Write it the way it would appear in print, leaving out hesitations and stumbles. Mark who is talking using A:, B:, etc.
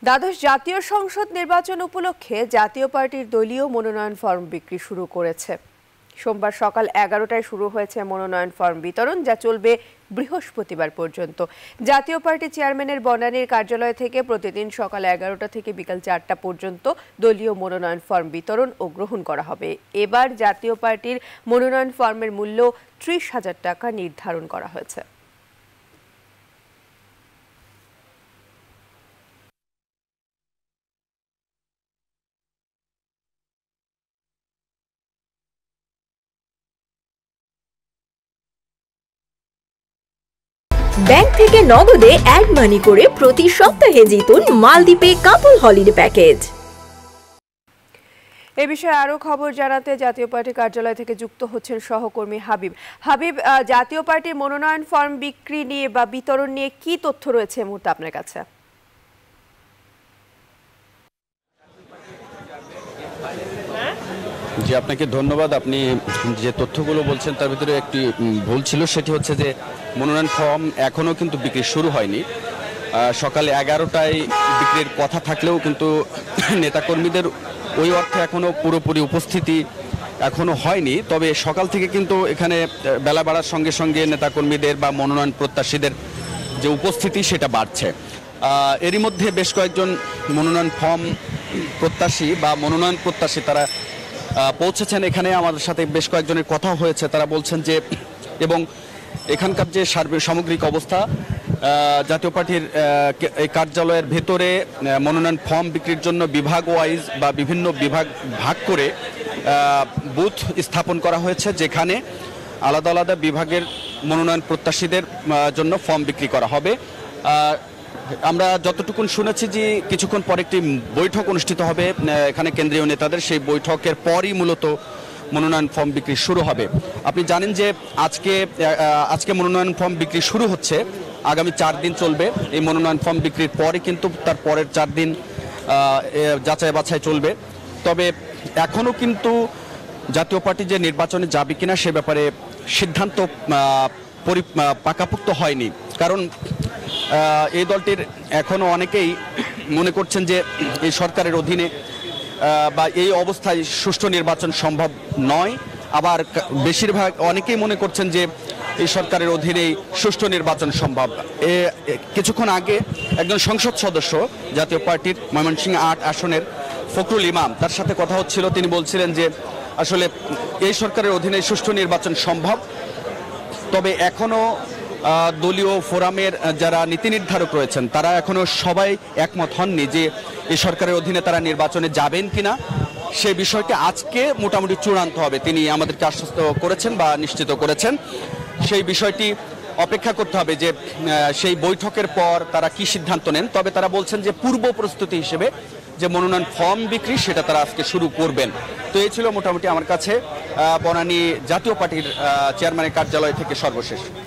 A: দ্বাদশ জাতীয় সংসদ নির্বাচন উপলক্ষে জাতীয় পার্টির দলীয় মনোনয়ন ফর্ম বিক্রি শুরু করেছে। সোমবার সকাল 11টায় শুরু হয়েছে মনোনয়ন ফর্ম বিতরণ, যা চলবে বৃহস্পতিবার পর্যন্ত। জাতীয় পার্টি চেয়ারম্যানের বনানীর কার্যালয় থেকে প্রতিদিন সকাল 11টা থেকে বিকাল 4টা পর্যন্ত দলীয় মনোনয়ন ফর্ম বিতরণ ও গ্রহণ করা হবে। এবার জাতীয় পার্টির মনোনয়ন ফর্মের মূল্য 30,000 টাকা নির্ধারণ করা হয়েছে।
B: ব্যাংক থেকে নগদে অ্যাড মানি করে প্রতি সপ্তাহে জিতুন মালদ্বীপে কাপল হলিডে প্যাকেজ।
A: এ বিষয়ে আরো খবর জানাতে জাতীয় পার্টি কার্যালয় থেকে যুক্ত হচ্ছেন সহকর্মী হাবিব। জাতীয় পার্টির মনোনয়ন ফর্ম বিক্রি নিয়ে বা বিতরণ নিয়ে কি তথ্য রয়েছে এই মুহূর্তে আপনার কাছে?
C: জি, আপনাকে ধন্যবাদ। আপনি যে তথ্যগুলো বলছেন তার ভিতরে একটি ভুল ছিল, সেটি হচ্ছে যে মনোনয়ন ফর্ম এখনও কিন্তু বিক্রি শুরু হয়নি। সকালে 11টায় বিক্রির কথা থাকলেও কিন্তু নেতাকর্মীদের ওই অর্থে এখনও পুরোপুরি উপস্থিতি এখনও হয়নি। তবে সকাল থেকে কিন্তু এখানে বেলা বাড়ার সঙ্গে সঙ্গে নেতাকর্মীদের বা মনোনয়ন প্রত্যাশীদের যে উপস্থিতি সেটা বাড়ছে। এরই মধ্যে বেশ কয়েকজন মনোনয়ন ফর্ম প্রত্যাশী বা মনোনয়ন প্রত্যাশী তারা পৌঁছেছেন এখানে। আমাদের সাথে বেশ কয়েকজনের কথা হয়েছে, তারা বলছেন যে এবং এখানকার যে সামগ্রিক অবস্থা, জাতীয় পার্টির এই কার্যালয়ের ভেতরে মনোনয়ন ফর্ম বিক্রির জন্য বিভাগ ওয়াইজ বা বিভিন্ন বিভাগ ভাগ করে বুথ স্থাপন করা হয়েছে, যেখানে আলাদা আলাদা বিভাগের মনোনয়ন প্রত্যাশীদের জন্য ফর্ম বিক্রি করা হবে। আমরা যতটুকু শুনেছি যে কিছুক্ষণ পর একটি বৈঠক অনুষ্ঠিত হবে এখানে কেন্দ্রীয় নেতাদের, সেই বৈঠকের পরই মূলত মনোনয়ন ফর্ম বিক্রি শুরু হবে। আপনি জানেন যে আজকে মনোনয়ন ফর্ম বিক্রি শুরু হচ্ছে, আগামী 4 দিন চলবে। এই মনোনয়ন ফর্ম বিক্রির পরে কিন্তু তার পরের 4 দিন যাচাই বাছাই চলবে। তবে এখনও কিন্তু জাতীয় পার্টি যে নির্বাচনে যাবে কিনা সে ব্যাপারে সিদ্ধান্ত পাকাপোক্ত হয়নি। কারণ এই দলটির এখনও অনেকেই মনে করছেন যে এই সরকারের অধীনে বা এই অবস্থায় সুষ্ঠু নির্বাচন সম্ভব নয়। আবার বেশিরভাগ অনেকেই মনে করছেন যে এই সরকারের অধীনেই সুষ্ঠু নির্বাচন সম্ভব। কিছুক্ষণ আগে একজন সংসদ সদস্য জাতীয় পার্টির ময়মনসিংহ 8 আসনের ফখরুল ইমাম, তার সাথে কথা হচ্ছিল। তিনি বলছিলেন যে আসলে এই সরকারের অধীনে সুষ্ঠু নির্বাচন সম্ভব, তবে এখনও দলীয় ফোরামের যারা নীতি নির্ধারক রয়েছেন তারা এখনো সবাই একমত হননি যে এই সরকারের অধীনে তারা নির্বাচনে যাবেন কিনা। সেই বিষয়টি আজকে মোটামুটি চূড়ান্ত হবে, তিনি আমাদেরকে আশ্বস্ত করেছেন বা নিশ্চিত করেছেন। সেই বিষয়টি অপেক্ষা করতে হবে যে সেই বৈঠকের পর তারা কি সিদ্ধান্ত নেন। তবে তারা বলছেন যে পূর্ব প্রস্তুতি হিসেবে যে মনোনয়ন ফর্ম বিক্রি সেটা তারা আজকে শুরু করবেন। তো এই ছিল মোটামুটি আমার কাছে বনানী জাতীয় পার্টির চেয়ারম্যানের কার্যালয় থেকে সর্বশেষ।